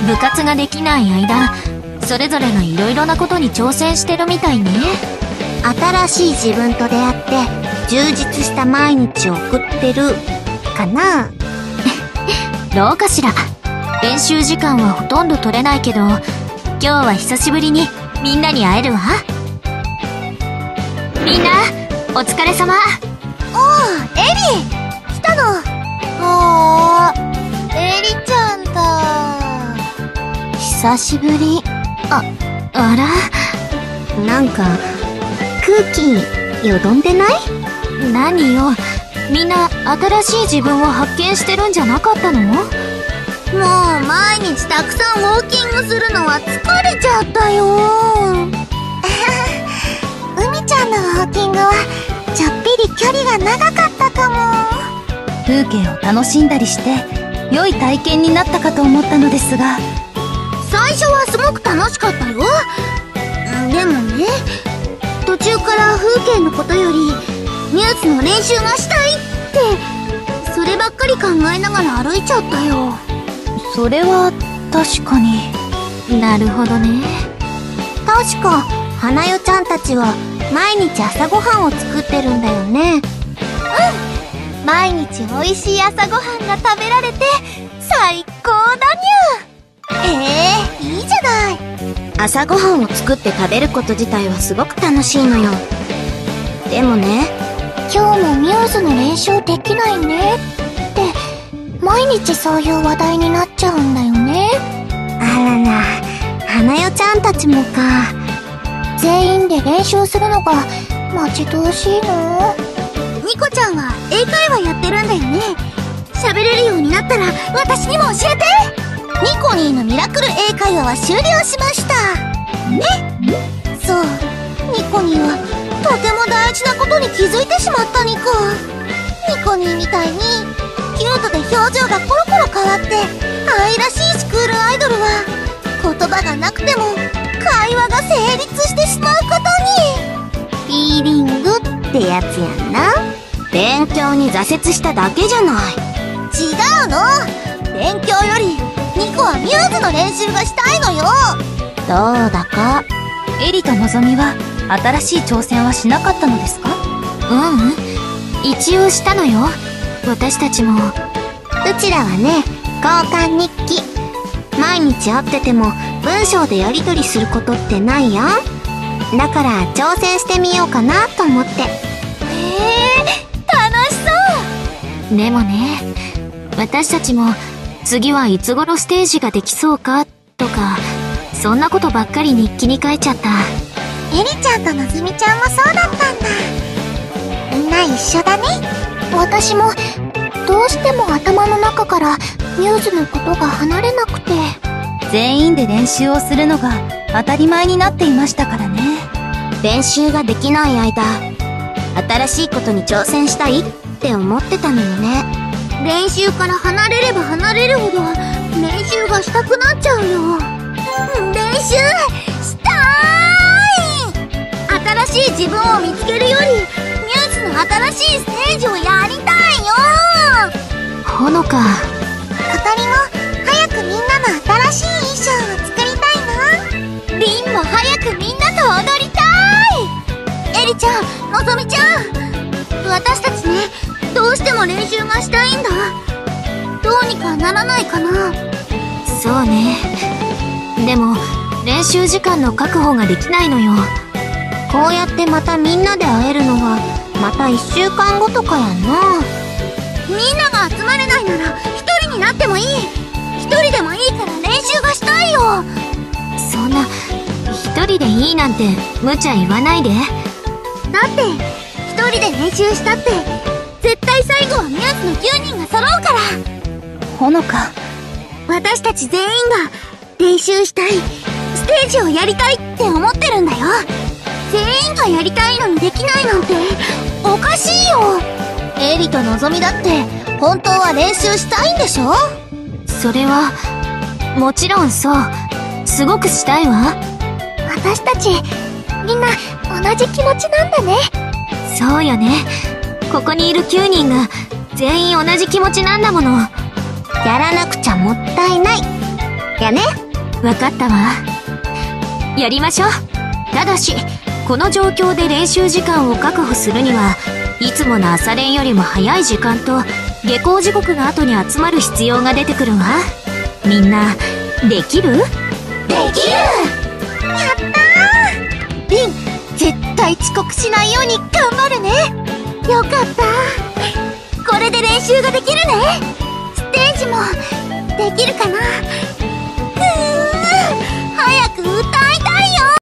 部活ができない間、それぞれがいろいろなことに挑戦してるみたいね。 新しい自分と出会って充実した毎日を送ってるかな。 どうかしら。練習時間はほとんど取れないけど、今日は久しぶりにみんなに会えるわ。みんなお疲れ様。 おう、エリ来たの。エリちゃんだ。久しぶり。 あら、 なんか空気よどんでない？ 何よ、みんな新しい自分を発見してるんじゃなかったの？ もう毎日たくさんウォーキングするのは疲れちゃったよ。海ちゃんのウォーキングはちょっぴり距離が長かったかも。 風景を楽しんだりして良い体験になったかと思ったのですが、 最初はすごく楽しかったよ。でもね、途中から風景のことよりミューズの練習がしたいってそればっかり考えながら歩いちゃったよ。 それは確かに。 なるほどね。 確か花代ちゃんたちは毎日朝ごはんを作ってるんだよね。毎日おいしい朝ごはんが食べられて最高だにゃ。いいじゃない。朝ごはんを作って食べること自体はすごく楽しいのよ。でもね、今日もミューズの練習できないねって毎日そういう話題になっちゃうんだよね。あらら、花代ちゃんたちもか。全員で練習するのが待ち遠しいの？ニコちゃんは英会話やってるんだよね。喋れるようになったら私にも教えて。ニコニーのミラクル英会話は終了しましたね。そう、ニコニーはとても大事なことに気づいてしまったニコ。ニコニーみたいにキュートで表情がコロコロ変わって愛らしいスクールアイドルは言葉がなくても会話が成立してしまうことに。フィーリングってやつやんな。勉強に挫折しただけじゃない。違うの。勉強よりニコはミューズの練習がしたいのよ。どうだか。 エリとのぞみは新しい挑戦はしなかったのですか？ 一応したのよ。私たちも。 うちらはね、交換日記。毎日会ってても文章でやり取りすることってないやん。だから挑戦してみようかなと思って。 楽しそう。でもね、私たちも次はいつ頃ステージができそうかとか、そんなことばっかり日記に書いちゃった。 エリちゃんとのぞみちゃんもそうだったんだ。みんな一緒だね。私もどうしても頭の中からミューズのことが離れなくて。 全員で練習をするのが当たり前になっていましたからね。 練習ができない間、新しいことに挑戦したいって思ってたのよね。練習から離れれば離れるほど練習がしたくなっちゃうよ。練習したーい。新しい自分を見つけるよりミューズの新しいステージをやりたいよ。 ほのか。 あかりも早くみんなの新しい衣装を作りたいな。りんも早くみんなと踊りたい。エリちゃん、のぞみちゃん、私たちね、どうしても練習がしたいんだ。どうにかならないかな。 そうね。でも練習時間の確保ができないのよ。 こうやってまたみんなで会えるのはまた1週間後とかやんな。みんなが集まれないなら一人になってもいい。一人でもいいから練習がしたいよ。 そんな一人でいいなんて無茶言わないで。 だって一人で練習したって絶対最後はミューズの9人が揃うから。 ほのか、 私たち全員が練習したい、ステージをやりたいって思ってるんだよ。全員がやりたいのにできないなんておかしいよ。エリとのぞみだって本当は練習したいんでしょ？ それはもちろんそう。すごくしたいわ。 私たちみんな同じ気持ちなんだね。 そうよね。ここにいる9人が全員同じ気持ちなんだもの。 やらなくちゃもったいない。 やね。 わかったわ。やりましょう。ただし、この状況で練習時間を確保するには、いつもの朝練よりも早い時間と、下校時刻の後に集まる必要が出てくるわ。みんな、できる？ できる！やったー！リン、絶対遅刻しないように頑張るね。よかった。これで練習ができるね。ステージも、できるかな？